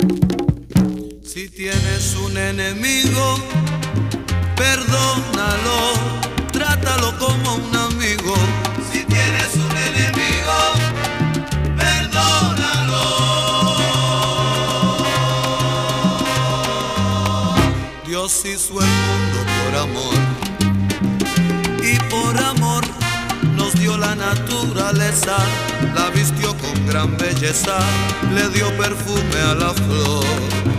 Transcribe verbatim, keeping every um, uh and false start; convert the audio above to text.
Si tienes un enemigo, perdónalo, trátalo como un amigo. Si tienes un enemigo, perdónalo. Dios hizo el mundo por amor, y por amor nos dio la naturaleza, la vistió con gran belleza, le dio perfume a la flor.